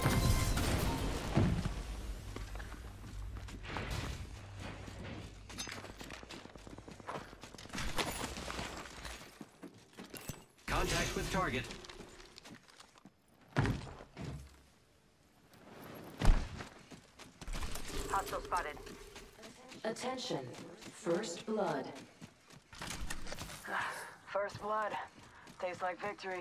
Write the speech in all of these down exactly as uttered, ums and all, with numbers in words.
Contact with target. Hostile spotted. Attention. First blood. First blood. Tastes like victory.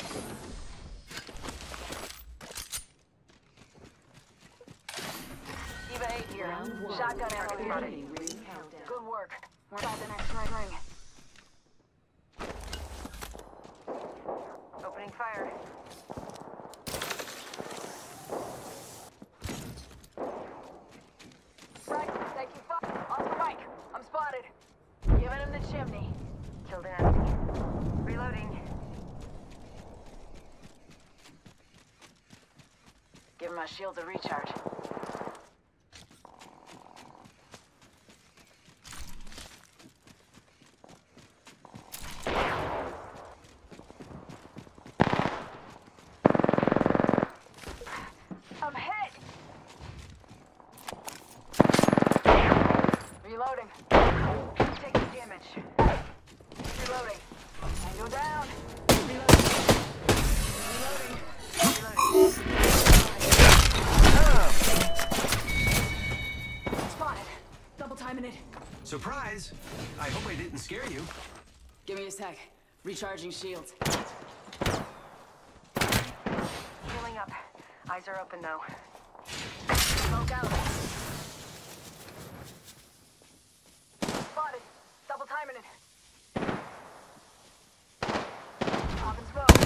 Eva eight here. Round one. Shotgun ammo here. Beginning ring countdown. Good work. We're inside the next ring ring. Opening fire. Right, taking fire. Off the right. I'm spotted. Giving him the chimney. Killed an enemy. Reloading. Giving my shields a recharge. I'm hit! Reloading. Taking damage. Reloading. Tango down. Reloading. Reloading. Reloading. Spotted. Double timing it. Surprise! I hope I didn't scare you. Give me a sec. Recharging shields. Healing up. Eyes are open though. Smoke out. Spotted. Double timing it. Pop and smoke.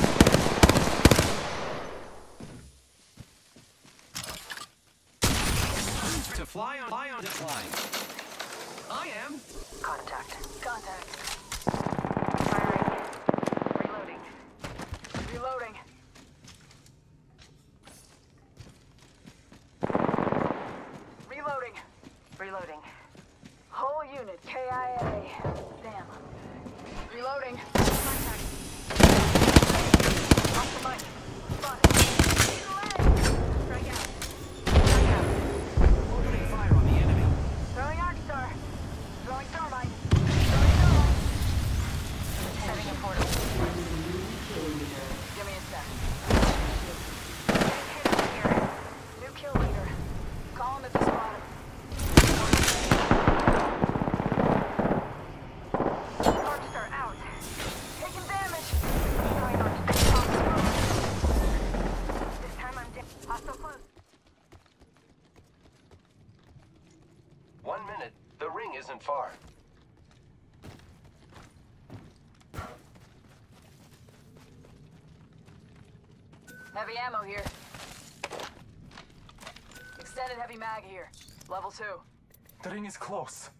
To fly on, fly on decline. I am. Contact. Contact. Firing. Reloading. Reloading. Reloading. Reloading. Whole unit, K I A. Damn. Reloading. Contact. Off the mic. Spotted. Strike out. Strike out. Opening fire on the enemy. Throwing Arc Star. Throwing Thermite. Throwing Thermite. Setting a portal. Give me a sec. Hit him here. New kill leader. Call him at the spot. Arc Star out. Taking damage. Throwing Arc Star. This time I'm dead. Hostile close. One minute. The ring isn't far. Heavy ammo here. Extended heavy mag here. Level two. The ring is close.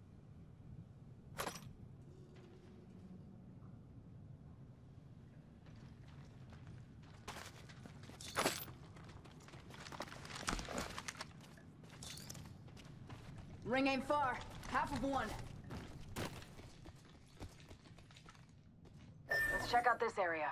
Ring ain't far. Half of one. Let's check out this area.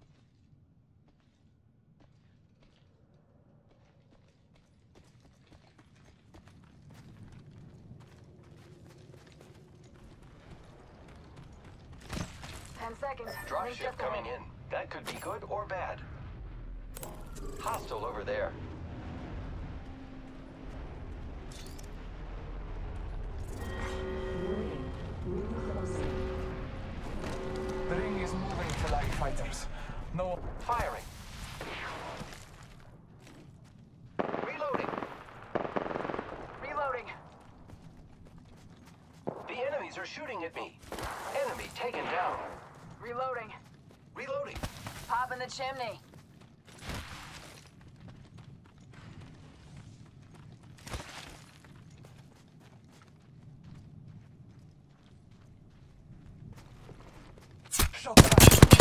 Ten seconds. Ring Dropship just coming ahead. in. That could be good or bad. Hostile over there. Warning. Ring closing. The ring is moving to light fighters. No Firing. Reloading. Reloading. The enemies are shooting at me. Enemy taken down. Reloading. Reloading. Pop in the chimney. shot back.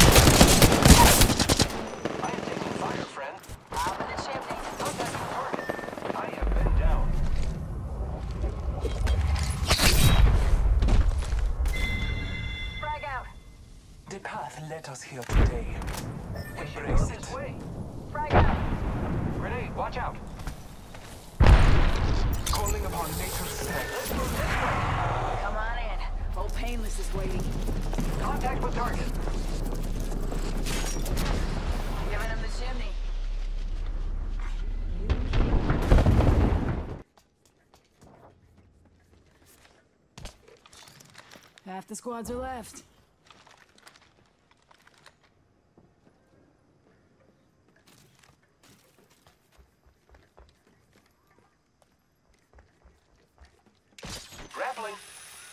I am taking fire, friend. Pop in the chimney. Contact with target. I have been down. Frag out. The path led us here today. We should Embrace go it. this way. Frag out. Grenade, watch Watch out. Calling upon nature's strength. Come on in. Old Painless is waiting. Contact with target. Giving him the chimney. Half the squads are left. Grappling.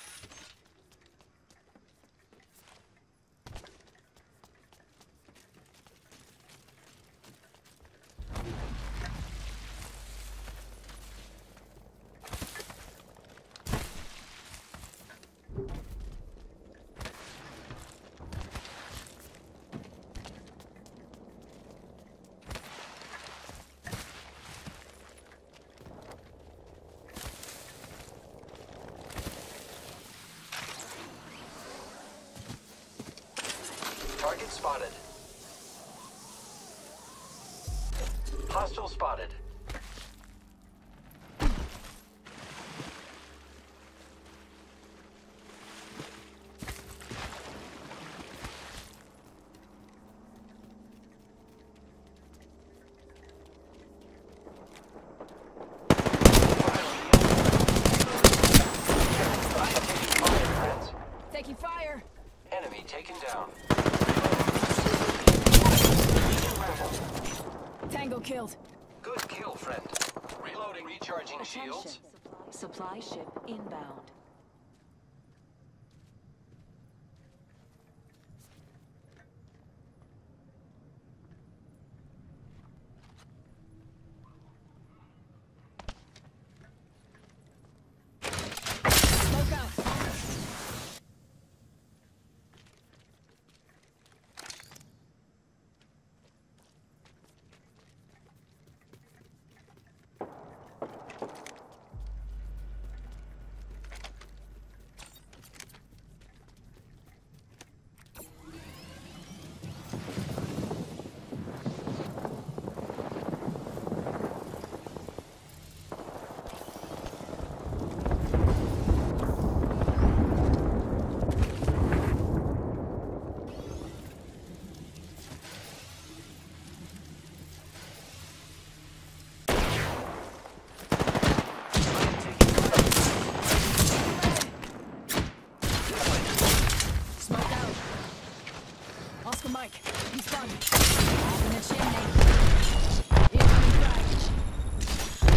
Target spotted. Hostile spotted. Taking fire! Enemy taken down. Tango killed. Good kill, friend. Reloading, recharging shields. Supply ship inbound. Smoke out. Smoke out. Oscar Mike, he's done. Off in the chimney. Incoming frag.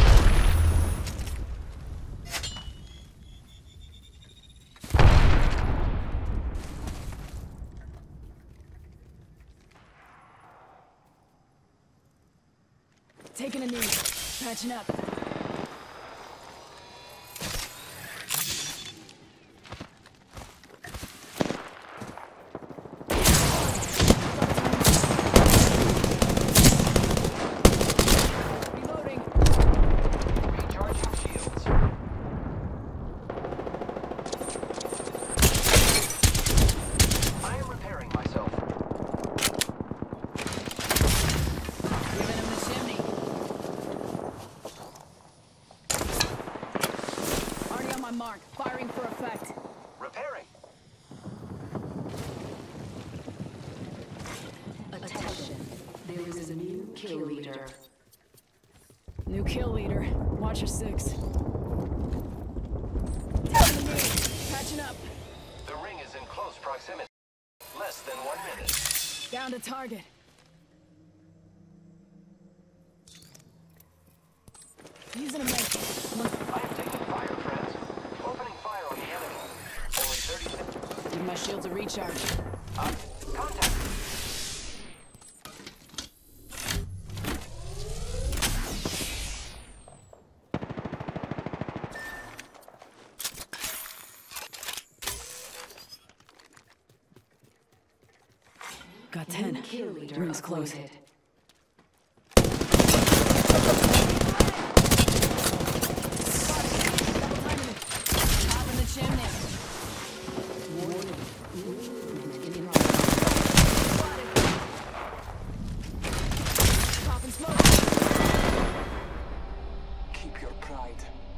Taking a knee. Patching up. Reloading. Recharging shields. I am repairing myself. Giving him the chimney. Already on my mark. Firing for effect. Repairing. Attention. There is a new kill leader. New kill leader. Watcher six. Taking a knee. Patching up. The ring is in close proximity. Less than one minute. Down to target. Using a med. I am taking fire, friends. Opening fire on the enemy. Only thirty seconds. Give my shields a recharge. Up. Contact. Got ten. New kill leader Ring's close. appointed. Top in the chimney. Popping smoke. keep your pride.